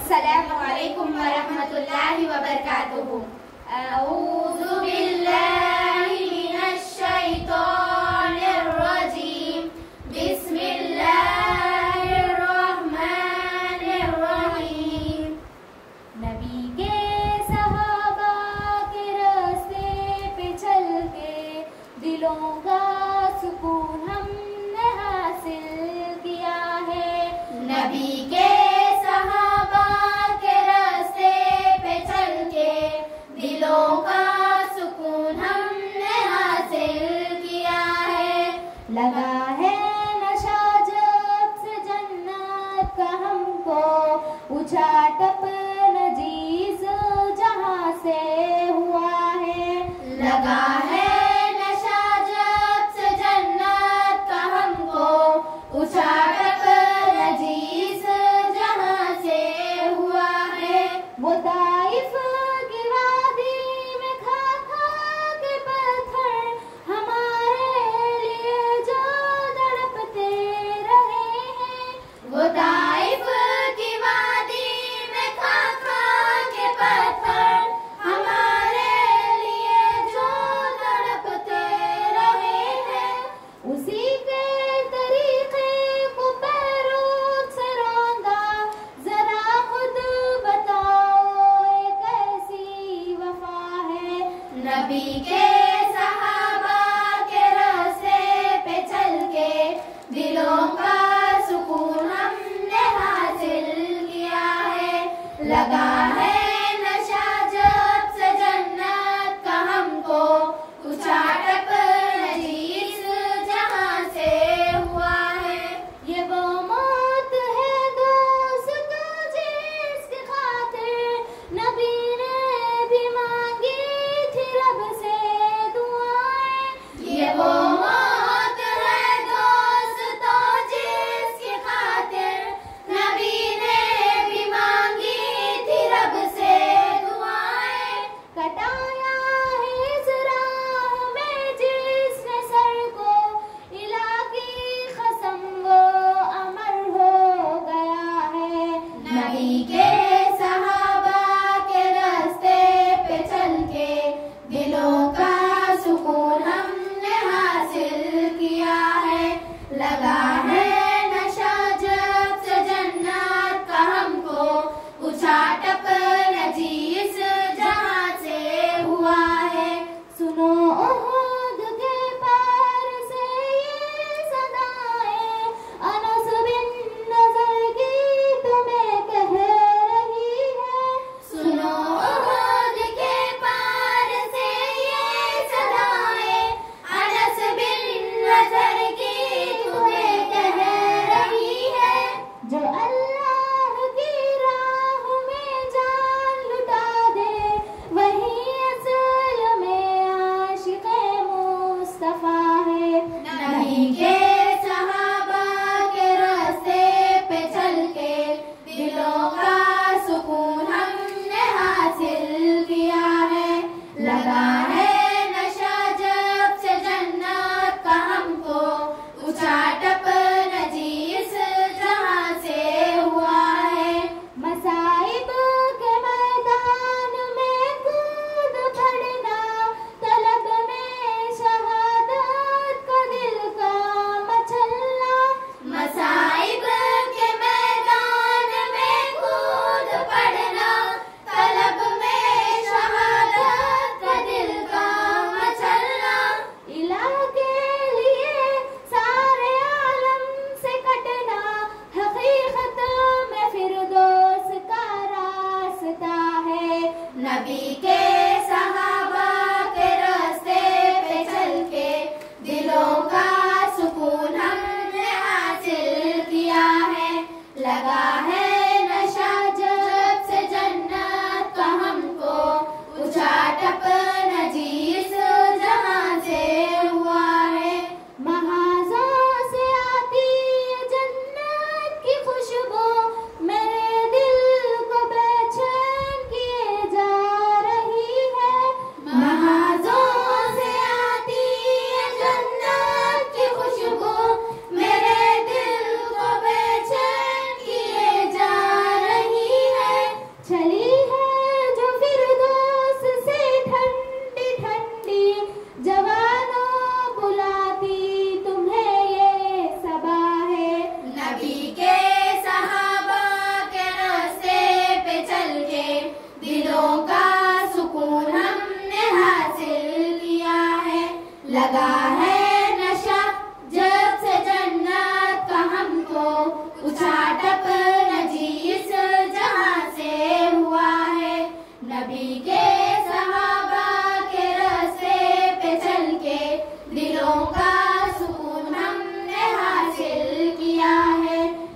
अस्सलामु अलैकुम व रहमतुल्लाहि व बरकातुहू। अऊज़ु बिल्लाहि मिनश शैतानिर रजीम। बिस्मिल्लाहिर रहमानिर रहीम। नबी के सहाबा के रास्ते पे चल के दिलों का सुकून हमने हासिल किया है। नबी के सहाबा के रास्ते पे चल के दिलों का सुकून हमने हासिल किया है। लगा है नशा जब से जन्नत का हमको, उचाटप नजीज जहाँ से हुआ है। लगा है नशा जब से जन्नत का हमको, उचाटप नजीस जहाँ से हुआ है। वो ताइफ की वादी में खा खा के पत्थर हमारे लिए जो तड़पते रहे हैं। वो ताइफ की वादी में खा खा के पत्थर हमारे लिए जो तड़पते रहे हैं। उसी के तरीके को पैरों से रौंदा, जरा खुद बताओ ये कैसी वफा है। नबी के सहाबा के रास्ते पे चल के दिलों का सुकून हमने हासिल किया है। लगा है नशा जब से जन्नत का हमको, उचाटप नजीस जहाँ से हुआ है। ये वो मौत है दोस्त जिसकी खातिर नबी ने भी मांगी थी रब से दुआएं। ये वो मौत है दोस्तों जिसकी खातिर नबी ने भी मांगी थी रब से दुआएं। कटाया है इस राह में जिसने सर को, इलाही कसम वो अमर हो गया है। नबी के सहाबा के रास्ते पे चल के दिलों का सुकून हमने हासिल किया है। लगा है नशा जब से जन्नत का हमको, उचाटप नजीस जहाँ से हुआ है। सुनो उहुद के पार से ये सदाएं, अनस बिन नज़र की तुम्हें कह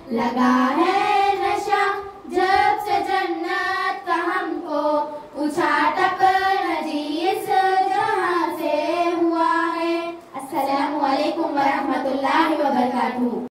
लगा है नशा जब से जन्नत का हमको, पूछा तक नजी इस जहां से हुआ है। अस्सलामु अलैकुम व रहमतुल्लाहि व बरकातुहू।